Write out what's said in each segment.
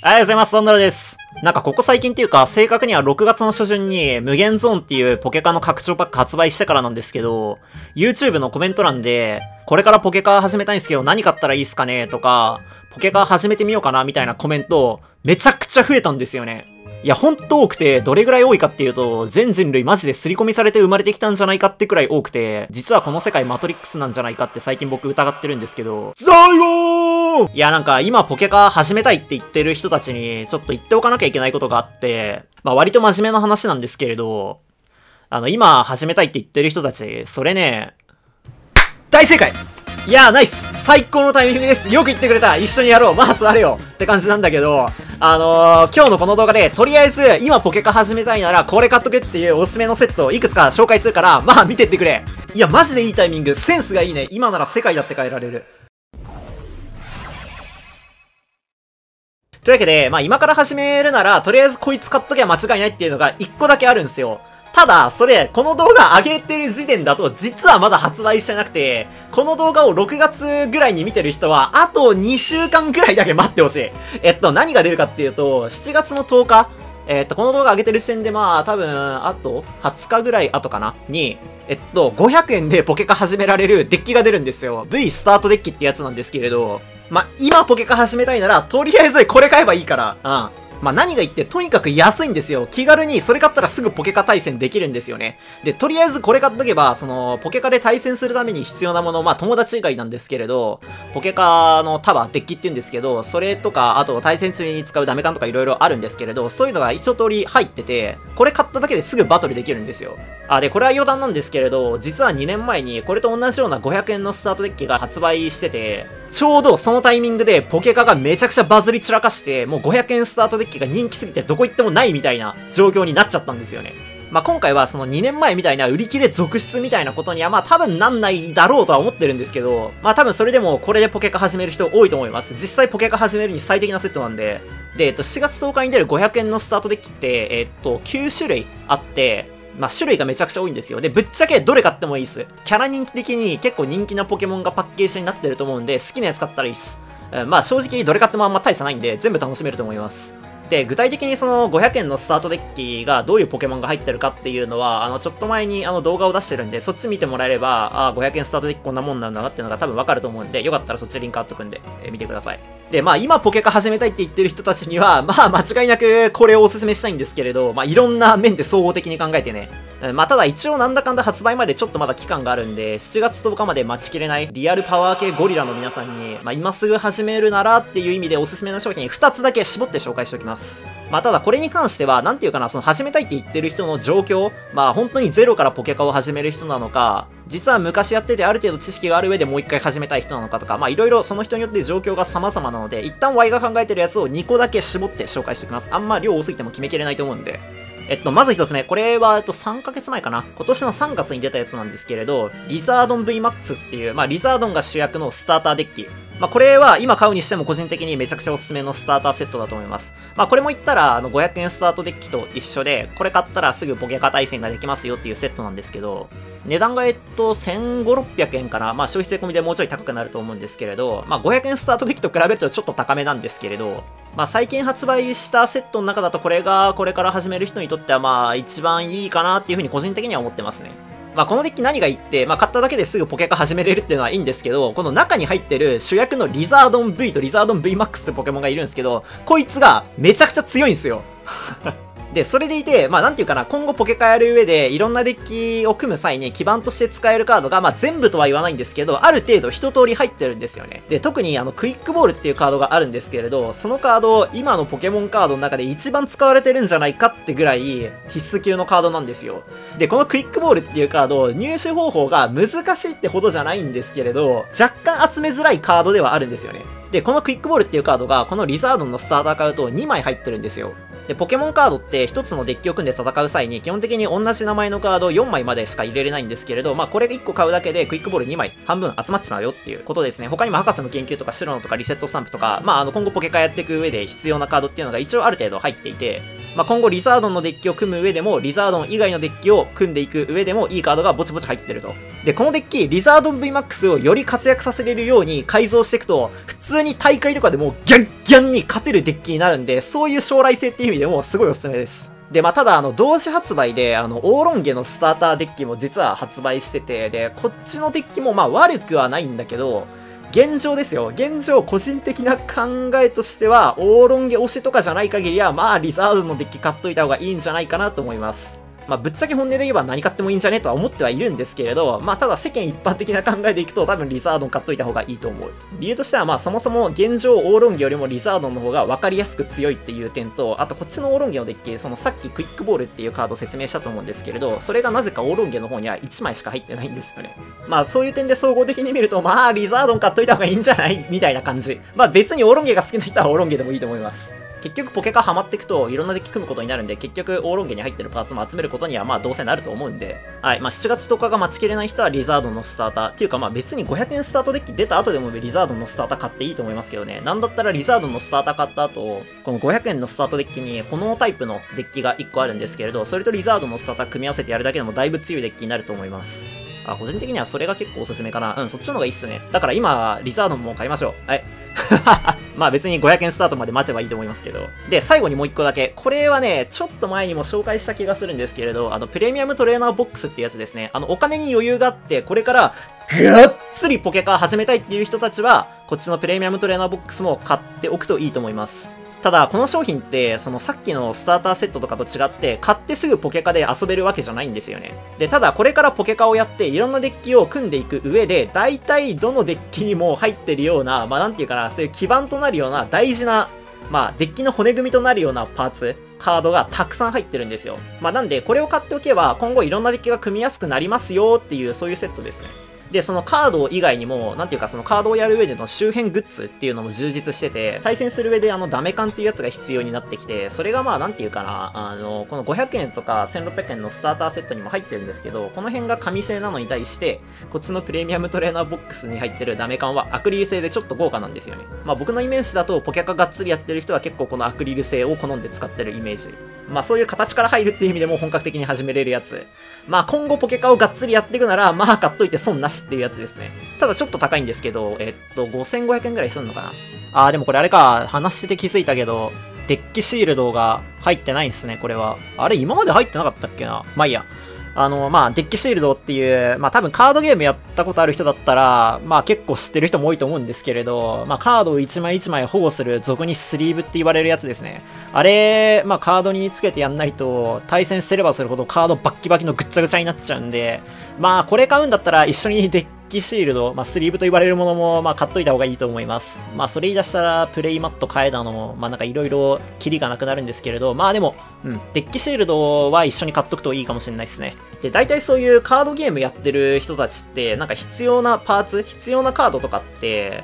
ありがとうございます、サンダラです。なんかここ最近っていうか、正確には6月の初旬に無限ゾーンっていうポケカの拡張パック発売してからなんですけど、YouTube のコメント欄で、これからポケカ始めたいんですけど何買ったらいいっすかねとか、ポケカ始めてみようかなみたいなコメント、めちゃくちゃ増えたんですよね。いや、ほんと多くて、どれぐらい多いかっていうと、全人類マジで刷り込みされて生まれてきたんじゃないかってくらい多くて、実はこの世界マトリックスなんじゃないかって最近僕疑ってるんですけど、いや、なんか今ポケカ始めたいって言ってる人たちにちょっと言っておかなきゃいけないことがあって、まあ割と真面目な話なんですけれど、今始めたいって言ってる人たち、それね、大正解。いやー、ナイス。最高のタイミングです。よく言ってくれた。一緒にやろう。まあ座れよって感じなんだけど、今日のこの動画で、とりあえず、今ポケカ始めたいなら、これ買っとけっていうおすすめのセットをいくつか紹介するから、まあ見てってくれ。いや、マジでいいタイミング。センスがいいね。今なら世界だって変えられる。というわけで、まあ今から始めるなら、とりあえずこいつ買っときゃ間違いないっていうのが1個だけあるんですよ。ただ、それ、この動画上げてる時点だと、実はまだ発売してなくて、この動画を6月ぐらいに見てる人は、あと2週間ぐらいだけ待ってほしい。何が出るかっていうと、7月の10日、この動画上げてる時点でまあ、多分、あと、20日ぐらい後かなに、500円でポケカ始められるデッキが出るんですよ。V スタートデッキってやつなんですけれど、まあ、今ポケカ始めたいなら、とりあえずこれ買えばいいから、まあ何が言って、とにかく安いんですよ。気軽にそれ買ったらすぐポケカ対戦できるんですよね。で、とりあえずこれ買っとけば、ポケカで対戦するために必要なもの、まあ友達以外なんですけれど、ポケカの束、デッキって言うんですけど、それとか、あと対戦中に使うダメカンとか色々あるんですけれど、そういうのが一通り入ってて、これ買っただけですぐバトルできるんですよ。で、これは余談なんですけれど、実は2年前にこれと同じような500円のスタートデッキが発売してて、ちょうどそのタイミングでポケカがめちゃくちゃバズり散らかして、もう500円スタートデッキが人気すぎてどこ行ってもないみたいな状況になっちゃったんですよね。まあ、今回はその2年前みたいな売り切れ続出みたいなことにはまあ多分なんないだろうとは思ってるんですけど、まあ多分それでもこれでポケカ始める人多いと思います。実際ポケカ始めるに最適なセットなんで。で、7月10日に出る500円のスタートデッキって、9種類あって、まあ、種類がめちゃくちゃ多いんですよ。で、ぶっちゃけどれ買ってもいいっす。キャラ人気的に結構人気なポケモンがパッケージになってると思うんで、好きなやつ買ったらいいっす。まあ正直どれ買ってもあんま大差ないんで、全部楽しめると思います。で、具体的にその500円のスタートデッキがどういうポケモンが入ってるかっていうのは、ちょっと前に動画を出してるんで、そっち見てもらえれば、500円スタートデッキこんなもんなんだなっていうのが多分わかると思うんで、よかったらそっちリンク貼っとくんで、見てください。で、まあ今ポケカ始めたいって言ってる人たちには、まあ間違いなくこれをおすすめしたいんですけれど、まあいろんな面で総合的に考えてね。まあただ一応なんだかんだ発売までちょっとまだ期間があるんで、7月10日まで待ちきれないリアルパワー系ゴリラの皆さんに、まあ今すぐ始めるならっていう意味でおすすめの商品2つだけ絞って紹介しておきます。まあただこれに関しては、なんていうかな、その始めたいって言ってる人の状況、まあ本当にゼロからポケカを始める人なのか、実は昔やっててある程度知識がある上でもう一回始めたい人なのかとか、まあいろいろその人によって状況が様々なので、一旦 Y が考えてるやつを2個だけ絞って紹介しておきます。あんま量多すぎても決めきれないと思うんで。まず一つ目、これは3ヶ月前かな。今年の3月に出たやつなんですけれど、リザードン VMAX っていう、まあリザードンが主役のスターターデッキ。まあこれは今買うにしても個人的にめちゃくちゃおすすめのスターターセットだと思います。まあこれも言ったら500円スタートデッキと一緒で、これ買ったらすぐポケカ対戦ができますよっていうセットなんですけど、値段が1500、600円かな。まあ消費税込みでもうちょい高くなると思うんですけれど、まあ500円スタートデッキと比べるとちょっと高めなんですけれど、まあ最近発売したセットの中だとこれがこれから始める人にとってはまあ一番いいかなっていう風に個人的には思ってますね。まあこのデッキ何がいいって、まあ買っただけですぐポケカ始めれるっていうのはいいんですけど、この中に入ってる主役のリザードン V とリザードン VMAX ってポケモンがいるんですけど、こいつがめちゃくちゃ強いんですよ。で、それでいて、まあなんていうかな、今後ポケカやる上でいろんなデッキを組む際に基盤として使えるカードが、まあ全部とは言わないんですけど、ある程度一通り入ってるんですよね。で、特にクイックボールっていうカードがあるんですけれど、そのカード、今のポケモンカードの中で一番使われてるんじゃないかってぐらい必須級のカードなんですよ。で、このクイックボールっていうカード、入手方法が難しいってほどじゃないんですけれど、若干集めづらいカードではあるんですよね。で、このクイックボールっていうカードが、このリザードンのスターター買うと2枚入ってるんですよ。で、ポケモンカードって一つのデッキを組んで戦う際に基本的に同じ名前のカード4枚までしか入れれないんですけれど、まあこれ1個買うだけでクイックボール2枚半分集まっちまうよっていうことですね。他にも博士の研究とか白のとかリセットスタンプとか、まあ今後ポケカやっていく上で必要なカードっていうのが一応ある程度入っていて、 まあ、今後リザードンのデッキを組む上でも、リザードン以外のデッキを組んでいく上でも、いいカードがぼちぼち入ってると。で、このデッキ、リザードン VMAX をより活躍させれるように改造していくと、普通に大会とかでもギャンギャンに勝てるデッキになるんで、そういう将来性っていう意味でもすごいおすすめです。で、まあ、ただ、同時発売で、オーロンゲのスターターデッキも実は発売してて、で、こっちのデッキもまあ悪くはないんだけど、現状ですよ。現状、個人的な考えとしては、オーロンゲ推しとかじゃない限りは、まあ、リザードのデッキ買っといた方がいいんじゃないかなと思います。まあ、ぶっちゃけ本音で言えば何買ってもいいんじゃねとは思ってはいるんですけれど、まあ、ただ世間一般的な考えでいくと多分リザードン買っといた方がいいと思う。理由としてはまあそもそも現状オーロンゲよりもリザードンの方が分かりやすく強いっていう点と、あとこっちのオーロンゲのデッキ、そのさっきクイックボールっていうカードを説明したと思うんですけれど、それがなぜかオーロンゲの方には1枚しか入ってないんですよね。まあそういう点で総合的に見ると、まあリザードン買っといた方がいいんじゃないみたいな感じ。まあ別にオーロンゲが好きな人はオーロンゲでもいいと思います。結局ポケカハマっていくといろんなデッキ組むことになるんで、結局オーロンゲに入ってるパーツも集めることにはまあどうせなると思うんで、はい、まあ7月10日が待ちきれない人はリザードンのスターターっていうか、まあ別に500円スタートデッキ出た後でもリザードンのスターター買っていいと思いますけどね。なんだったらリザードンのスターター買った後、この500円のスタートデッキに炎タイプのデッキが1個あるんですけれど、それとリザードンのスターター組み合わせてやるだけでもだいぶ強いデッキになると思います。あ、個人的にはそれが結構おすすめかな。うん、そっちの方がいいっすね。だから今、リザードンも買いましょう。はい。まあ別に500円スタートまで待てばいいと思いますけど。で、最後にもう一個だけ。これはね、ちょっと前にも紹介した気がするんですけれど、プレミアムトレーナーボックスってやつですね。お金に余裕があって、これからがっつりポケカ始めたいっていう人たちは、こっちのプレミアムトレーナーボックスも買っておくといいと思います。ただ、この商品って、そのさっきのスターターセットとかと違って、買ってすぐポケカで遊べるわけじゃないんですよね。で、ただこれからポケカをやって、いろんなデッキを組んでいく上で、大体どのデッキにも入ってるような、まあなんていうかな、そういう基盤となるような大事な、まあデッキの骨組みとなるようなパーツ、カードがたくさん入ってるんですよ。まあなんで、これを買っておけば、今後いろんなデッキが組みやすくなりますよっていう、そういうセットですね。で、そのカード以外にも、なんていうかそのカードをやる上での周辺グッズっていうのも充実してて、対戦する上でダメ缶っていうやつが必要になってきて、それがまあなんていうかな、この500円とか1600円のスターターセットにも入ってるんですけど、この辺が紙製なのに対して、こっちのプレミアムトレーナーボックスに入ってるダメ缶はアクリル製でちょっと豪華なんですよね。まあ僕のイメージだとポケカがっつりやってる人は結構このアクリル製を好んで使ってるイメージ。まあそういう形から入るっていう意味でも本格的に始めれるやつ。まあ今後ポケカをがっつりやっていくなら、まあ買っといて損なしっていうやつですね。ただちょっと高いんですけど、5500円ぐらいするのかな。でもこれあれか、話してて気づいたけど、デッキシールドが入ってないんですね、これは。あれ今まで入ってなかったっけな。まあいいや。まあ、デッキシールドっていう、まあ多分カードゲームやったことある人だったら、まあ結構知ってる人も多いと思うんですけれど、まあカードを一枚一枚保護する俗にスリーブって言われるやつですね。あれ、まあカードにつけてやんないと、対戦すればするほどカードバッキバキのぐっちゃぐちゃになっちゃうんで、まあこれ買うんだったら一緒にデッキシールド、まあスリーブと言われるものも、まあ買っといた方がいいと思います。まあそれ言い出したら、プレイマット買えだの、まあなんかいろいろキリがなくなるんですけれど、まあでも、デッキシールドは一緒に買っとくといいかもしれないですね。で、大体そういうカードゲームやってる人たちって、なんか必要なパーツ、必要なカードとかって、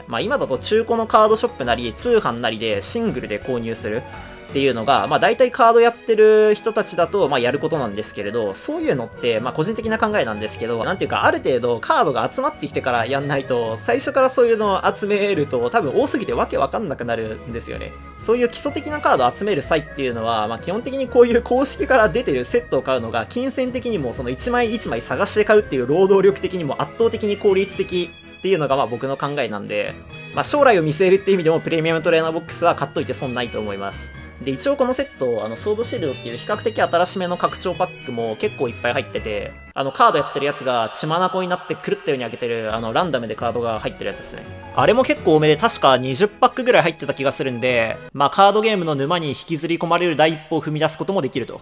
まあ今だと中古のカードショップなり、通販なりでシングルで購入するっていうのが、まあ大体カードやってる人たちだと、まあやることなんですけれど、そういうのって、まあ個人的な考えなんですけど、なんていうかある程度カードが集まってきてからやんないと、最初からそういうのを集めると多分多すぎてわけわかんなくなるんですよね。そういう基礎的なカードを集める際っていうのは、まあ基本的にこういう公式から出てるセットを買うのが、金銭的にもその1枚1枚探して買うっていう労働力的にも圧倒的に効率的っていうのがまあ僕の考えなんで、まあ将来を見据えるっていう意味でもプレミアムトレーナーボックスは買っといて損ないと思います。で、一応このセット、ソードシールドっていう比較的新しめの拡張パックも結構いっぱい入ってて、カードやってるやつが血眼になって狂ったように開けてる、ランダムでカードが入ってるやつですね。あれも結構多めで確か20パックぐらい入ってた気がするんで、まあカードゲームの沼に引きずり込まれる第一歩を踏み出すこともできると。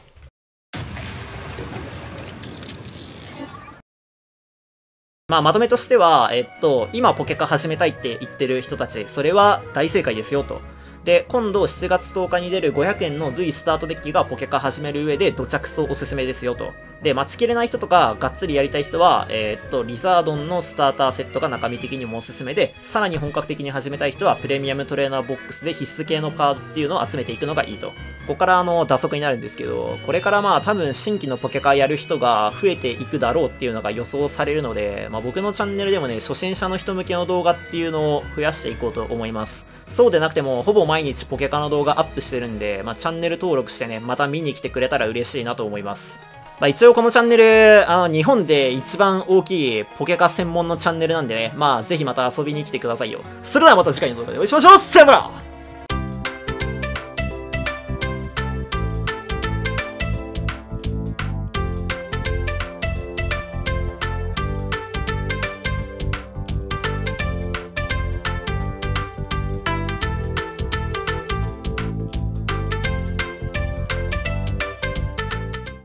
まあまとめとしては、今ポケカ始めたいって言ってる人たち、それは大正解ですよと。で、今度7月10日に出る500円の V スタートデッキがポケカ始める上でどちゃくそおすすめですよと。で、待ちきれない人とかがっつりやりたい人は、リザードンのスターターセットが中身的にもおすすめで、さらに本格的に始めたい人はプレミアムトレーナーボックスで必須系のカードっていうのを集めていくのがいいと。ここから打足になるんですけど、これからまあ多分新規のポケカやる人が増えていくだろうっていうのが予想されるので、まあ僕のチャンネルでもね、初心者の人向けの動画っていうのを増やしていこうと思います。そうでなくても、ほぼ毎毎日ポケカの動画アップしてるんで、まあ、チャンネル登録してね、また見に来てくれたら嬉しいなと思います。まあ、一応このチャンネル、日本で一番大きいポケカ専門のチャンネルなんでね、まあ、ぜひまた遊びに来てくださいよ。それではまた次回の動画でお会いしましょう。さよなら。